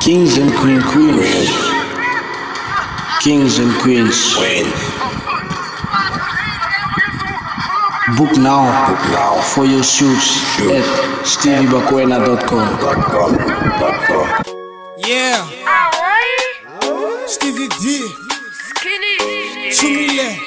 Kings and queens. Kings and queens. Book now for your shoots at steviebakwena.com. Yeah, Stevie D, Chumile.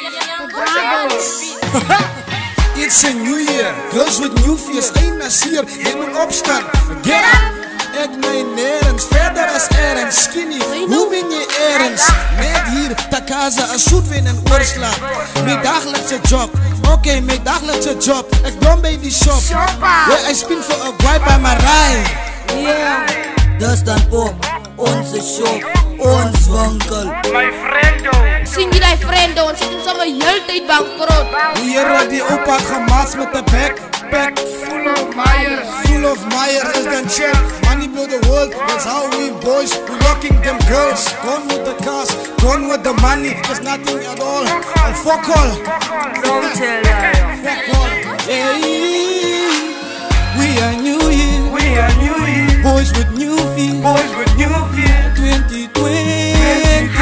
It's a new year, girls with new fears. Eén is hier, je moet opstaan. Get up! Ik mijn nergens, verder als ergens. Skinny, hoe ben je ergens? Met hier, Takaza, een zoetwin en oorslaan. Mijn dagelijkse job, oké, mijn dagelijkse job. Ik kom bij die shop, yeah, I spin voor een guy bij mijn rij. Yeah, dat dan op onze shop, ons winkel. My friendo. Sing je die friendo, want zit hem samen heel tijd bankrood. Hier die opa gemaakt met de backpack. Full of Meyer is dan check. Money blow the world, that's how we boys, we rocking them girls. Gone with the cars, gone with the money, there's nothing at all. And fuck all. Don't tell her. Fuck all. Hey, we are new year. We are new year. Boys with new feet. Boys with new fear. 2020.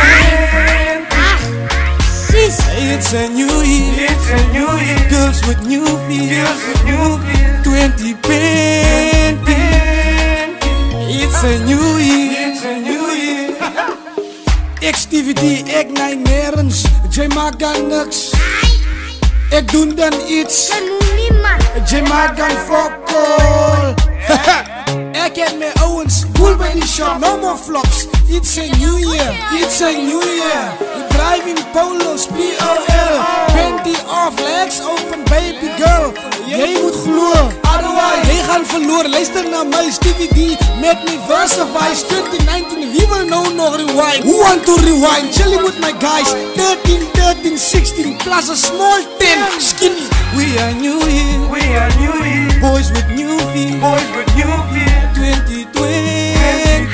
It's a new year. It's a new year. Girls with new feet. Girls with new fear. 2020. It's a new year. It's a new year. XTVD, ik neem nergens. Jij maakt dan niks. Ik doe dan iets. Jij maakt dan fuck all. Ik heb mijn owens, cool bij die shop, no more flops. It's a new year, it's a new year. We driving polos, POL. Panty off, legs open, baby girl. Jij moet gloeien, otherwise jij gaat verloren. Luister naar mij, Stevie D, met me Versifies. 2019, wie wil nou nog rewind? Who want to rewind? Chilling with my guys. 13, 16, plus a small 10. Skinny, we are new year. We are new year. Boys with new feet. Boys with new fear. 2020.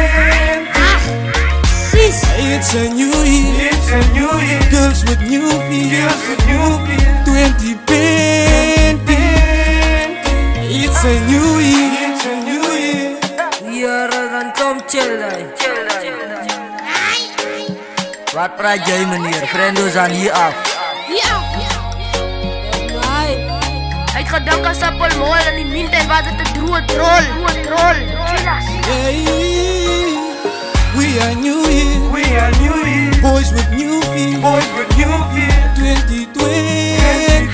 It's a new year. It's a new year. Girls with new feet. Girls with new fear. 2020. It's a new year. It's a new year. Hier dan kom chillai. Wat praat jij meneer? Vrienden zijn hier af. Hij gaat danken aan Sapol Mol en die minten was het een droe troll. Hey, we are new year. We are new year. Boys with new feet. Boys with new fear. 2020.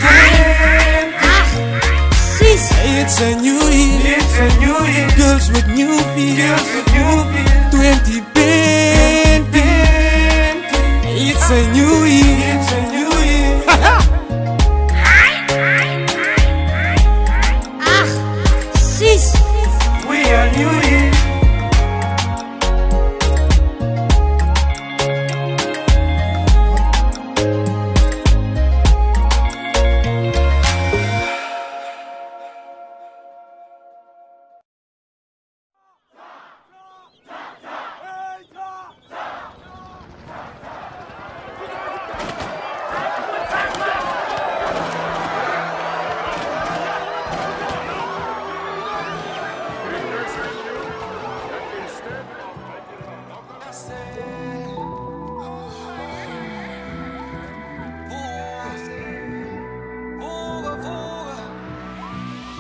It's a new year. It's a new year. Girls with new feet. Girls with new fear. 2020. It's a new year. It's a new year. We are new year.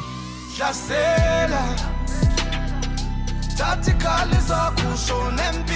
Hlasela Thatha ikhali zakho usho nempilo